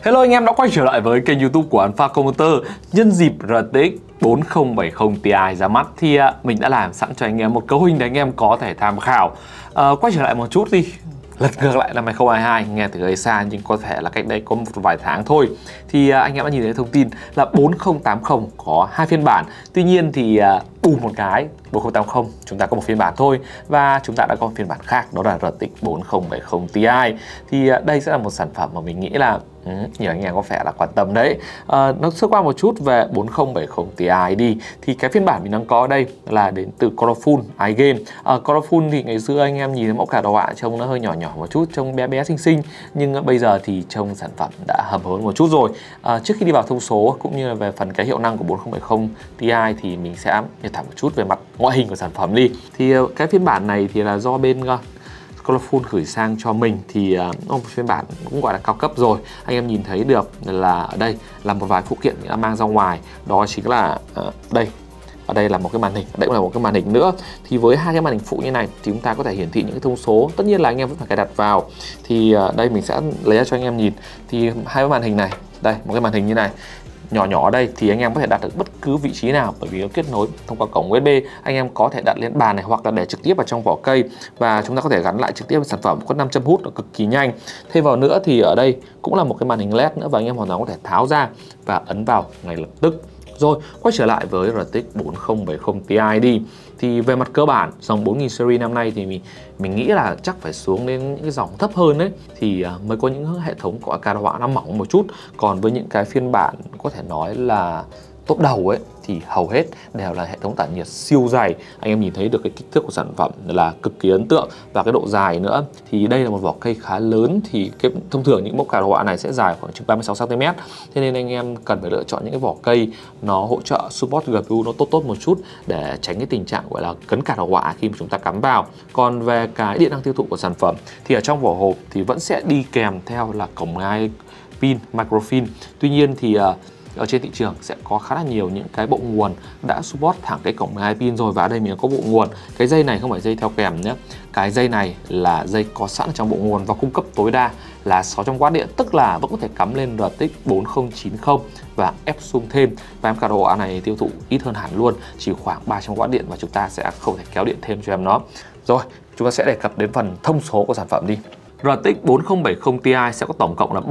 Hello anh em đã quay trở lại với kênh YouTube của Alpha Computer. Nhân dịp RTX 4070 Ti ra mắt thì mình đã làm sẵn cho anh em một cấu hình để anh em có thể tham khảo. Quay trở lại một chút đi, lật ngược lại năm 2022, nghe từ hơi xa nhưng có thể là cách đây có một vài tháng thôi. Thì anh em đã nhìn thấy thông tin là 4080 có hai phiên bản. Tuy nhiên thì bù một cái 4080 chúng ta có một phiên bản thôi, và chúng ta đã có một phiên bản khác, đó là RTX 4070 Ti. Thì đây sẽ là một sản phẩm mà mình nghĩ là nhiều anh em có vẻ là quan tâm đấy. Nó sơ qua một chút về 4070 Ti đi. Thì cái phiên bản mình đang có ở đây là đến từ Colorful iGame. Colorful thì ngày xưa anh em nhìn thấy mẫu card đồ họa trông nó hơi nhỏ nhỏ một chút, trông bé bé xinh xinh, nhưng bây giờ thì trông sản phẩm đã hầm hớn một chút rồi. Trước khi đi vào thông số cũng như là về phần cái hiệu năng của 4070 Ti thì mình sẽ nhận thẳng một chút về mặt ngoại hình của sản phẩm đi. Thì cái phiên bản này thì là do bên Colorful gửi sang cho mình, thì một phiên bản cũng gọi là cao cấp rồi. Anh em nhìn thấy được là ở đây là một vài phụ kiện đã mang ra ngoài, đó chính là đây. Ở đây là một cái màn hình, đây cũng là một cái màn hình nữa. Thì với hai cái màn hình phụ như này thì chúng ta có thể hiển thị những cái thông số. Tất nhiên là anh em vẫn phải cài đặt vào. Thì đây mình sẽ lấy ra cho anh em nhìn. Thì hai cái màn hình này, đây một cái màn hình như này, nhỏ nhỏ ở đây thì anh em có thể đặt được bất cứ vị trí nào, bởi vì nó kết nối thông qua cổng USB. Anh em có thể đặt lên bàn này, hoặc là để trực tiếp vào trong vỏ cây, và chúng ta có thể gắn lại trực tiếp với sản phẩm, có 5 châm hút, nó cực kỳ nhanh. Thêm vào nữa thì ở đây cũng là một cái màn hình LED nữa, và anh em hoàn toàn có thể tháo ra và ấn vào ngay lập tức. Rồi, quay trở lại với RTX 4070 Ti đi. Thì về mặt cơ bản, dòng 4000 series năm nay thì mình nghĩ là chắc phải xuống đến những cái dòng thấp hơn đấy, thì mới có những hệ thống có card đồ họa nó mỏng một chút. Còn với những cái phiên bản có thể nói là top đầu ấy thì hầu hết đều là hệ thống tản nhiệt siêu dày. Anh em nhìn thấy được cái kích thước của sản phẩm là cực kỳ ấn tượng, và cái độ dài nữa. Thì đây là một vỏ cây khá lớn, thì thông thường những mẫu card đồ họa này sẽ dài khoảng chừng 36 cm. Thế nên anh em cần phải lựa chọn những cái vỏ cây nó hỗ trợ support GPU nó tốt một chút, để tránh cái tình trạng gọi là cấn card đồ họa khi mà chúng ta cắm vào. Còn về cái điện năng tiêu thụ của sản phẩm thì ở trong vỏ hộp thì vẫn sẽ đi kèm theo là cổng hai pin microfin. Tuy nhiên thì ở trên thị trường sẽ có khá là nhiều những cái bộ nguồn đã support thẳng cái cổng 12 pin rồi, và ở đây mình có bộ nguồn. Cái dây này không phải dây theo kèm nhé, cái dây này là dây có sẵn trong bộ nguồn, và cung cấp tối đa là 600W điện, tức là vẫn có thể cắm lên RTX 4090 và ép xung thêm. Và em card đồ họa này tiêu thụ ít hơn hẳn luôn, chỉ khoảng 300W điện, và chúng ta sẽ không thể kéo điện thêm cho em nó. Rồi, chúng ta sẽ đề cập đến phần thông số của sản phẩm đi. RTX 4070 Ti sẽ có tổng cộng là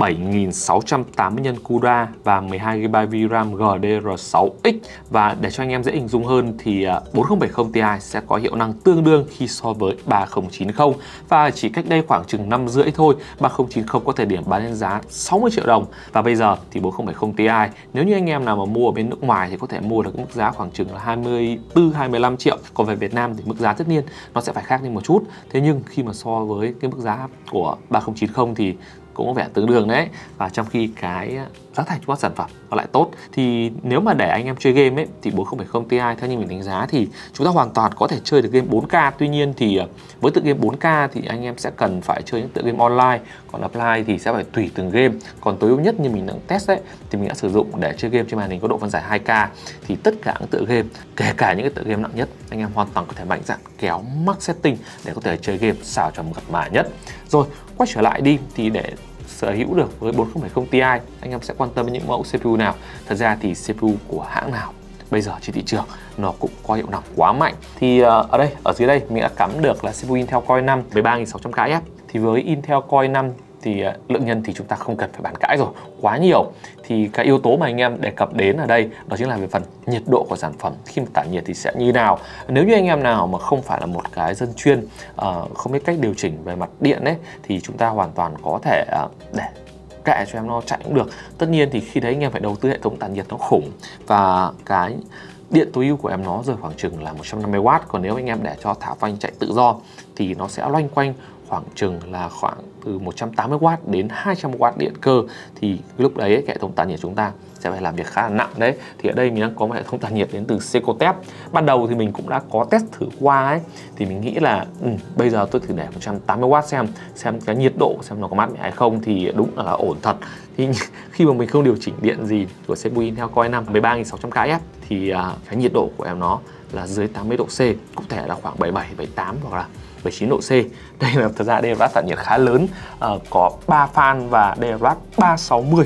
7680 nhân CUDA và 12GB VRAM GDDR6X. Và để cho anh em dễ hình dung hơn thì 4070 Ti sẽ có hiệu năng tương đương khi so với 3090. Và chỉ cách đây khoảng chừng năm rưỡi thôi, 3090 có thời điểm bán lên giá 60 triệu đồng. Và bây giờ thì 4070 Ti, nếu như anh em nào mà mua ở bên nước ngoài thì có thể mua được mức giá khoảng chừng là 24-25 triệu. Còn về Việt Nam thì mức giá tất nhiên nó sẽ phải khác đi một chút. Thế nhưng khi mà so với cái mức giá của 3090 thì cũng có vẻ tương đương đấy. Và trong khi cái giá thành của sản phẩm nó lại tốt, thì nếu mà để anh em chơi game ấy thì 4070 Ti theo như mình đánh giá thì chúng ta hoàn toàn có thể chơi được game 4K. Tuy nhiên thì với tựa game 4K thì anh em sẽ cần phải chơi những tựa game online, còn offline thì sẽ phải tùy từng game. Còn tối ưu nhất như mình đang test đấy thì mình đã sử dụng để chơi game trên màn hình có độ phân giải 2K. Thì tất cả những tựa game, kể cả những cái tựa game nặng nhất, anh em hoàn toàn có thể mạnh dạn kéo max setting để có thể chơi game sao cho mượt mà nhất. Rồi, quay trở lại đi, thì để sở hữu được với 4070 Ti, anh em sẽ quan tâm đến những mẫu CPU nào. Thật ra thì CPU của hãng nào bây giờ trên thị trường nó cũng có hiệu năng quá mạnh. Thì ở dưới đây mình đã cắm được là CPU Intel Core 5 với 3600KF. Thì với Intel Core 5 thì lượng nhân thì chúng ta không cần phải bàn cãi rồi, quá nhiều. Thì cái yếu tố mà anh em đề cập đến ở đây đó chính là về phần nhiệt độ của sản phẩm. Khi mà tản nhiệt thì sẽ như nào? Nếu như anh em nào mà không phải là một cái dân chuyên, không biết cách điều chỉnh về mặt điện ấy, thì chúng ta hoàn toàn có thể để kệ cho em nó chạy cũng được. Tất nhiên thì khi đấy anh em phải đầu tư hệ thống tản nhiệt nó khủng, và cái điện tối ưu của em nó rơi khoảng chừng là 150W. Còn nếu anh em để cho thả phanh chạy tự do thì nó sẽ loanh quanh khoảng chừng là khoảng từ 180W đến 200W điện cơ. Thì lúc đấy cái hệ thống tản nhiệt chúng ta sẽ phải làm việc khá là nặng đấy. Thì ở đây mình đang có một hệ thống tản nhiệt đến từ Secotep. Ban đầu thì mình cũng đã có test thử qua ấy, thì mình nghĩ là bây giờ tôi thử để 180W xem cái nhiệt độ xem nó có mát mẻ hay không, thì đúng là ổn thật. Thì khi mà mình không điều chỉnh điện gì của CPU Intel Core i5 với 3600KF thì cái nhiệt độ của em nó là dưới 80 độ C, cụ thể là khoảng 77, 78 hoặc là 79 độ C. Đây là thật ra đây là tản nhiệt khá lớn, có 3 fan và đây là 360.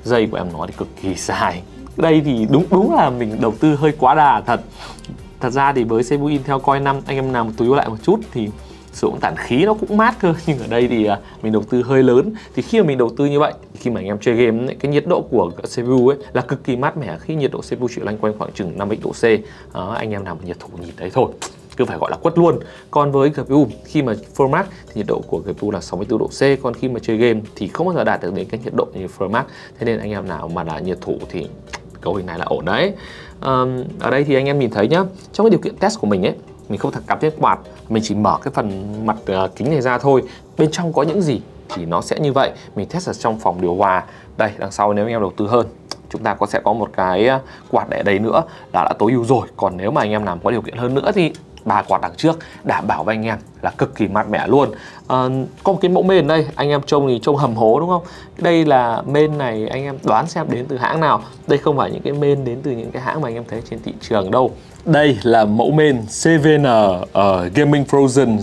Dây của em nó thì cực kỳ dài. Đây thì đúng là mình đầu tư hơi quá đà thật. Thật ra thì với CPU Intel Core i5 anh em nào một túi lại một chút thì sử dụng tản khí nó cũng mát cơ, nhưng ở đây thì mình đầu tư hơi lớn. Thì khi mà mình đầu tư như vậy, khi mà anh em chơi game ấy, cái nhiệt độ của CPU ấy là cực kỳ mát mẻ, khi nhiệt độ CPU chỉ loanh quanh khoảng chừng 50 độ C. Anh em nào mà nhiệt thủ nhìn đấy thôi, cứ phải gọi là quất luôn. Còn với GPU, khi mà full max thì nhiệt độ của GPU là 64 độ C, còn khi mà chơi game thì không bao giờ đạt được đến cái nhiệt độ như full max. Thế nên anh em nào mà là nhiệt thủ thì cấu hình này là ổn đấy. Ở đây thì anh em nhìn thấy nhá, trong cái điều kiện test của mình ấy, mình không thể cắm trên quạt, mình chỉ mở cái phần mặt kính này ra thôi. Bên trong có những gì thì nó sẽ như vậy. Mình test ở trong phòng điều hòa. Đây, đằng sau nếu anh em đầu tư hơn, chúng ta sẽ có một cái quạt để đây nữa là đã tối ưu rồi. Còn nếu mà anh em làm có điều kiện hơn nữa thì 3 quạt đằng trước đảm bảo với anh em là cực kỳ mát mẻ luôn. Có một cái mẫu main đây, anh em trông thì trông hầm hố đúng không? Đây là main này, anh em đoán xem đến từ hãng nào. Đây không phải những cái main đến từ những cái hãng mà anh em thấy trên thị trường đâu. Đây là mẫu main CVN Gaming Frozen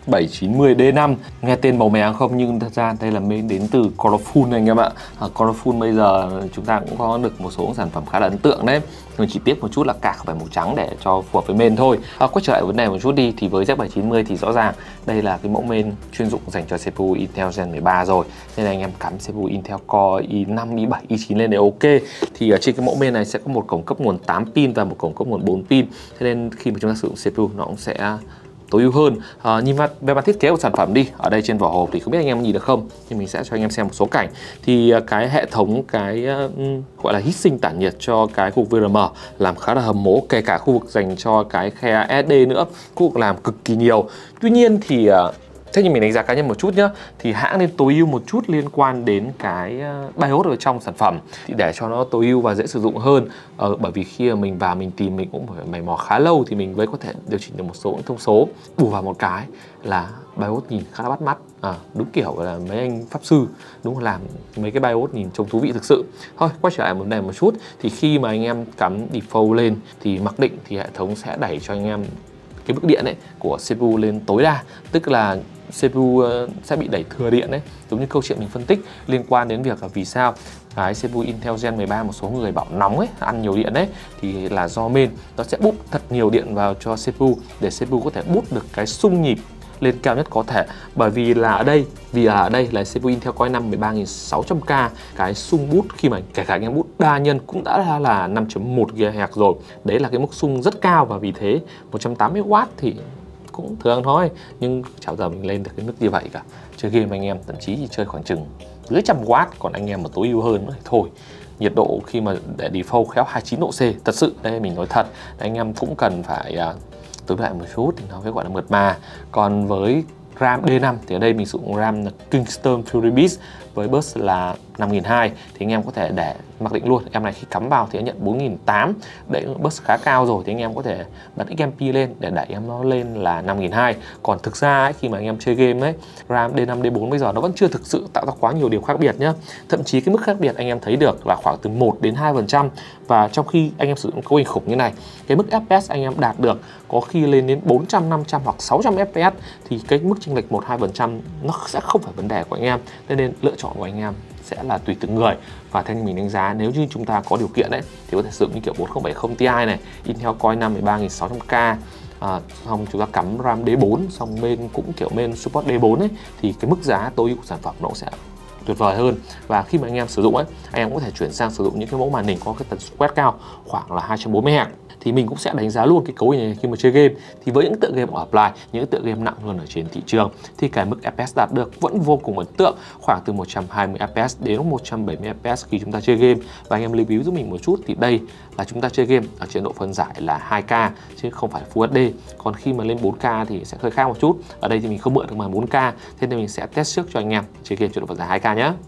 Z790D5. Nghe tên màu mè không, nhưng thật ra đây là main đến từ Colorful anh em ạ. Colorful bây giờ chúng ta cũng có được một số sản phẩm khá là ấn tượng đấy. Mình chỉ tiếc một chút là cả phải màu trắng để cho phù hợp với main thôi. Quay trở lại vấn đề một chút đi, thì với Z790 thì rõ ràng đây là cái mẫu main chuyên dụng dành cho CPU Intel Gen 13 rồi. Nên là anh em cắm CPU Intel Core i5, i7, i9 lên để ok. Thì ở trên cái mẫu main này sẽ có một cổng cấp nguồn 8 pin và một cổng cấp nguồn 4 pin. Thế nên khi mà chúng ta sử dụng CPU nó cũng sẽ tối ưu hơn. Nhìn về mặt thiết kế của sản phẩm đi, ở đây trên vỏ hộp thì không biết anh em nhìn được không, nhưng mình sẽ cho anh em xem một số cảnh. Thì cái hệ thống gọi là heat sink tản nhiệt cho cái khu vực VRM làm khá là hầm mố, kể cả khu vực dành cho cái khe SD nữa cũng làm cực kỳ nhiều. Tuy nhiên thì thế nhưng mình đánh giá cá nhân một chút nhá, thì hãng nên tối ưu một chút liên quan đến cái BIOS ở trong sản phẩm thì để cho nó tối ưu và dễ sử dụng hơn. Bởi vì khi mà mình vào mình tìm mình cũng phải mày mò khá lâu thì mình mới có thể điều chỉnh được một số thông số. Bù vào một cái là BIOS nhìn khá là bắt mắt, đúng kiểu là mấy anh pháp sư, đúng là làm mấy cái BIOS nhìn trông thú vị thực sự. Thôi quay trở lại vấn đề một chút, thì khi mà anh em cắm default lên thì mặc định thì hệ thống sẽ đẩy cho anh em cái bức điện ấy của CPU lên tối đa, tức là CPU sẽ bị đẩy thừa điện đấy, giống như câu chuyện mình phân tích liên quan đến việc là vì sao cái CPU Intel Gen 13 một số người bảo nóng ấy, ăn nhiều điện đấy, thì là do main nó sẽ bút thật nhiều điện vào cho CPU để CPU có thể bút được cái xung nhịp lên cao nhất có thể. Bởi vì là ở đây là CPU Intel Core i5 13600K, cái xung bút khi mà kể cả anh em bút đa nhân cũng đã là 5.1 GHz rồi. Đấy là cái mức xung rất cao, và vì thế 180W thì cũng thường thôi, nhưng chả giờ mình lên được cái mức như vậy cả. Chơi game anh em thậm chí chỉ chơi khoảng chừng dưới 100W, còn anh em mà tối ưu hơn thì thôi. Nhiệt độ khi mà để default khéo 29 độ C, thật sự đây mình nói thật, anh em cũng cần phải tối lại một chút thì nó mới gọi là mượt mà. Còn với RAM D5 thì ở đây mình sử dụng RAM là Kingston Fury Beast với bus là 5200, thì anh em có thể để mặc định luôn. Em này khi cắm vào thì nó nhận 4800, đấy bus khá cao rồi, thì anh em có thể bật XMP lên để đẩy em nó lên là 5200. Còn thực ra ấy, khi mà anh em chơi game ấy, RAM D5, D4 bây giờ nó vẫn chưa thực sự tạo ra quá nhiều điều khác biệt nhá. Thậm chí cái mức khác biệt anh em thấy được là khoảng từ 1 đến 2%. Và trong khi anh em sử dụng cấu hình khủng như này, cái mức FPS anh em đạt được có khi lên đến 400, 500 hoặc 600 FPS, thì cái mức chênh lệch 1-2% nó sẽ không phải vấn đề của anh em. Nên lựa chọn của anh em sẽ là tùy từng người. Và theo như mình đánh giá, nếu như chúng ta có điều kiện đấy thì có thể sử dụng như kiểu 4070 Ti này, Intel Core i5 13600K, xong chúng ta cắm RAM D4, xong main cũng kiểu main support D4 ấy, thì cái mức giá tối ưu của sản phẩm nó sẽ tuyệt vời hơn. Và khi mà anh em sử dụng ấy, anh em có thể chuyển sang sử dụng những cái mẫu màn hình có cái tần số quét cao khoảng là 240Hz. Thì mình cũng sẽ đánh giá luôn cái cấu hình này khi mà chơi game. Thì với những tựa game ở offline, những tựa game nặng hơn ở trên thị trường, thì cái mức FPS đạt được vẫn vô cùng ấn tượng, khoảng từ 120 FPS đến 170 FPS khi chúng ta chơi game. Và anh em review giúp mình một chút, thì đây là chúng ta chơi game ở chế độ phân giải là 2K chứ không phải Full HD. Còn khi mà lên 4K thì sẽ hơi khác một chút. Ở đây thì mình không mượn được màn 4K, thế nên mình sẽ test trước cho anh em chơi game chế độ phân giải 2K nhé.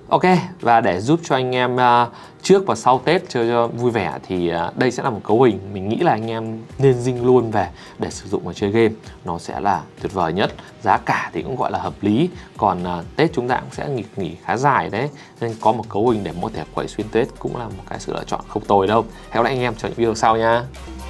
Ok, và để giúp cho anh em trước và sau Tết chơi cho vui vẻ thì đây sẽ là một cấu hình mình nghĩ là anh em nên dinh luôn về để sử dụng và chơi game. Nó sẽ là tuyệt vời nhất. Giá cả thì cũng gọi là hợp lý. Còn Tết chúng ta cũng sẽ nghỉ khá dài đấy. Nên có một cấu hình để có thể quẩy xuyên Tết cũng là một cái sự lựa chọn không tồi đâu. Hẹn gặp lại anh em trong những video sau nha.